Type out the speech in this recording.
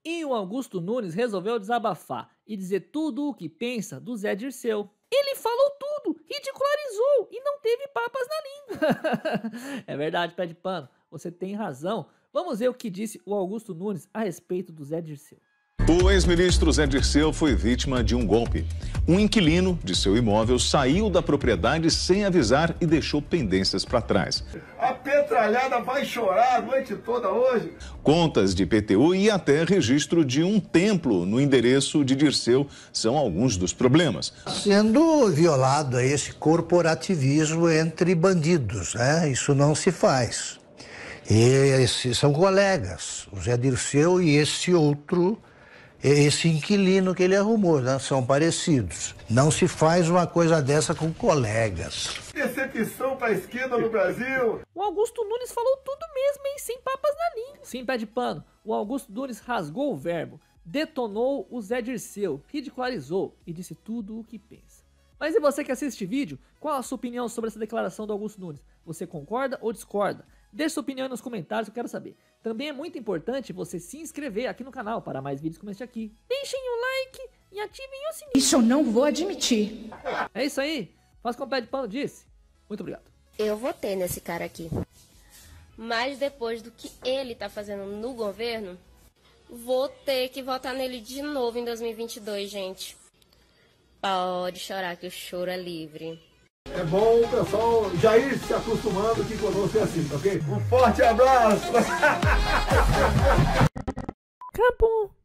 E o Augusto Nunes resolveu desabafar e dizer tudo o que pensa do Zé Dirceu. Ele falou tudo, ridicularizou e não teve papas na língua. É verdade, pé de pano, você tem razão. Vamos ver o que disse o Augusto Nunes a respeito do Zé Dirceu. O ex-ministro Zé Dirceu foi vítima de um golpe. Um inquilino de seu imóvel saiu da propriedade sem avisar e deixou pendências para trás. A petralhada vai chorar a noite toda hoje. Contas de IPTU e até registro de um templo no endereço de Dirceu são alguns dos problemas. Sendo violado esse corporativismo entre bandidos, né? Isso não se faz. E esses são colegas, o Zé Dirceu e esse outro, esse inquilino que ele arrumou, né? São parecidos. Não se faz uma coisa dessa com colegas. Decepção para a esquerda no Brasil. O Augusto Nunes falou tudo mesmo, hein? Sem papas na língua. Sim, pé de pano. O Augusto Nunes rasgou o verbo, detonou o Zé Dirceu, ridicularizou e disse tudo o que pensa. Mas e você que assiste este vídeo? Qual a sua opinião sobre essa declaração do Augusto Nunes? Você concorda ou discorda? Deixe sua opinião aí nos comentários, eu quero saber. Também é muito importante você se inscrever aqui no canal para mais vídeos como este aqui. Deixem o like e ativem o sininho. Isso eu não vou admitir. É isso aí. Faz como o pé de pano disse. Muito obrigado. Eu votei nesse cara aqui. Mas depois do que ele tá fazendo no governo, vou ter que votar nele de novo em 2022, gente. Pode chorar que o choro é livre. É bom o pessoal já ir se acostumando que conosco é assim, tá ok? Um forte abraço! Acabou.